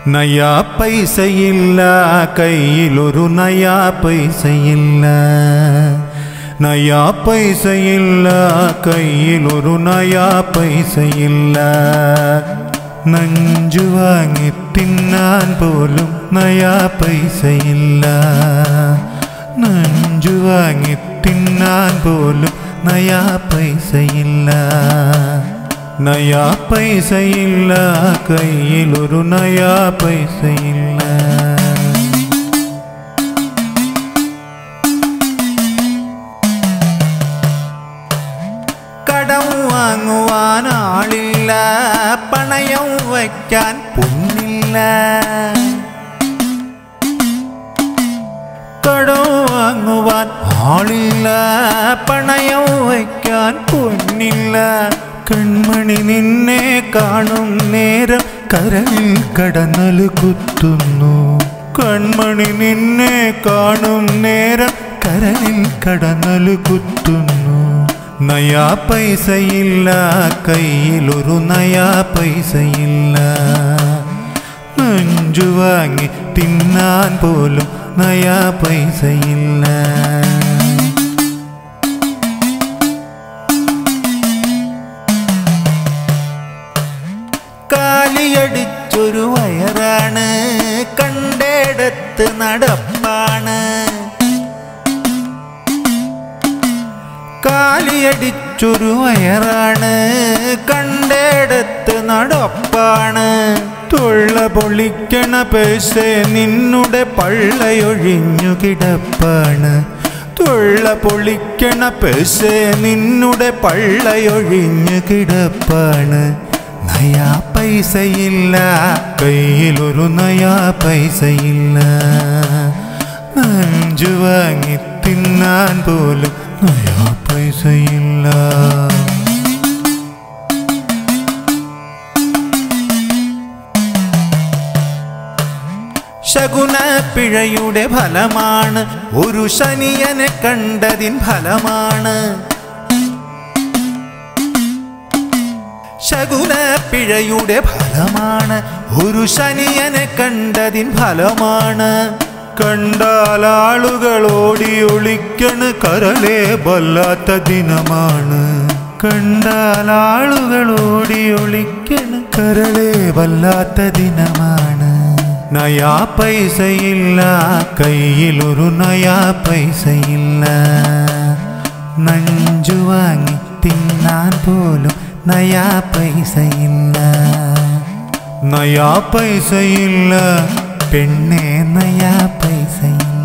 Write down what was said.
നയാ പൈസയില്ല കയ്യിലൊരു നയാ പൈസയില്ല നയാ പൈസയില്ല കയ്യിലൊരു നയാ പൈസയില്ല നഞ്ചു വാങ്ങി തിന്നാൻ പോലും നയാ പൈസയില്ല നഞ്ചു വാങ്ങി തിന്നാൻ പോലും നയാ പൈസയില്ല നയാ പൈസയില്ല കയ്യിലൊരു നയാ പൈസയില്ല കടം വാങ്ങുവാൻ ആളില്ല പണയം വയ്ക്കാൻ പൊന്നില്ല കടം വാങ്ങുവാൻ ആളില്ല പണയം വയ്ക്കാൻ പൊന്നില്ല കൺമണി നിന്നെ കാണും നേരം കരളിൽ കടന്നല് കുത്തുന്നു കൺമണി നിന്നെ കാണും നേരം കരളിൽ കടന്നല് കുത്തുന്നു നയാ പൈസയില്ല കയ്യിലൊരു നയാ പൈസയില്ല നഞ്ചു വാങ്ങി തിന്നാൻ പോലും നയാ പൈസയില്ല കാലിയടിച്ചൊരു വയറാണ് കണ്ടേടത്ത് നടപ്പാണ് കാലിയടിച്ചൊരു വയറാണ് കണ്ടേടത്ത് നടപ്പാണ് തൊള്ള പൊളിക്കണ പൈസ നിന്നുടെ പള്ളയൊഴിഞ്ഞു കിടപ്പാണ് തൊള്ള പൊളിക്കണ പൈസ നിന്നുടെ പള്ളയൊഴിഞ്ഞു കിടപ്പാണ് നയാ പൈസയില്ല കയ്യിലൊരു നയാ പൈസയില്ല നഞ്ചു വാങ്ങി തിന്നാൻ പോലും നയാ പൈസയില്ല ശകുന പിഴയുടെ ഫലമാണ് ഒരു ശനിയനെ കണ്ടതിൻ ഫലമാണ് ശകുന പിഴയുടെ ഫലമാണ് ഒരു ശനിയനെ കണ്ടതിൻ ഫലമാണ് കണ്ടാൽ ആളുകൾ ഓടി ഒളിക്കണ് കരളെ വല്ലാത്ത ദിനമാണ് കണ്ടാൽ ആളുകൾ ഓടി ഒളിക്കണ് കരളെ വല്ലാത്ത ദിനമാണ് നയാ പൈസയില്ല കയ്യിലൊരു നയാ പൈസയില്ല നഞ്ചു വാങ്ങി തിന്നാൻ പോലും നയാ പൈസയില്ല നയാ പൈസയില്ല പെണ്ണേ നയാ പൈസയില്ല